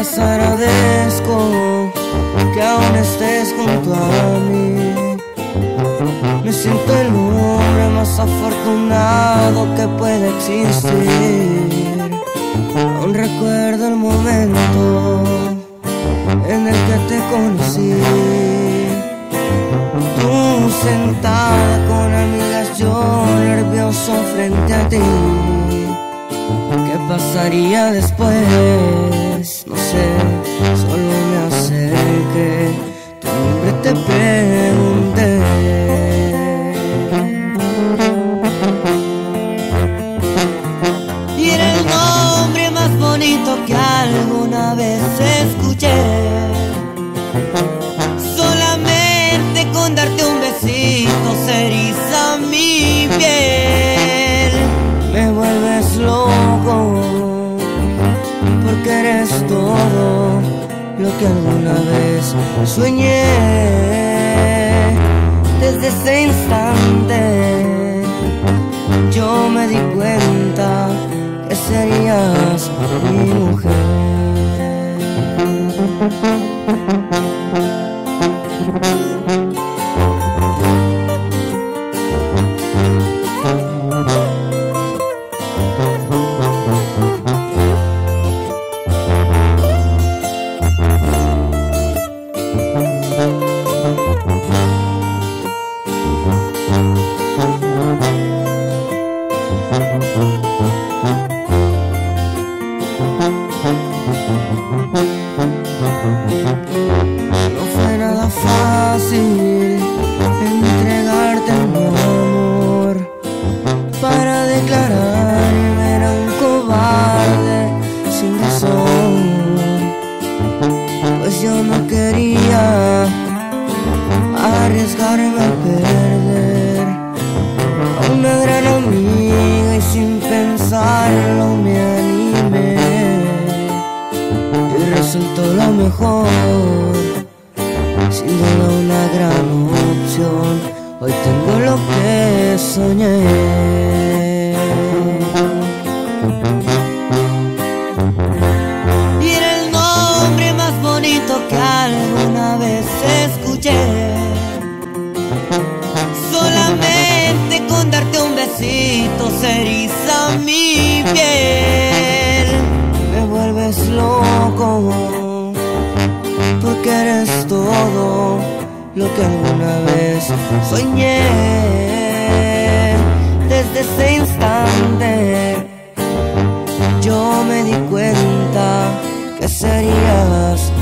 agradezco que aún estés junto a mí. Me siento el hombre más afortunado que puede existir. Aún recuerdo el momento en el que te conocí. Tú sentada con amigas, yo nervioso frente a ti. ¿Qué pasaría después? No sé, solo me acerqué, tu nombre te pregunté. Y era el nombre más bonito que alguna vez escuché. Solamente con darte un besito se eriza mi piel. Me vuelves loco porque eres todo lo que alguna vez soñé. Desde ese instante yo me di cuenta que serías mi mujer. No fue nada fácil entregarte mi amor. Para declararme era un cobarde sin razón, pues yo no quería arriesgarme a perder a una gran amiga y sin pensarlo me animé. Y resultó lo mejor, sin duda una gran opción. Hoy tengo lo que soñé. Y era el nombre más bonito que alguna vez escuché. Solamente con darte un besito se eriza mi piel. Me vuelves loco porque eres todo lo que alguna vez soñé. Desde ese instante yo me di cuenta que serías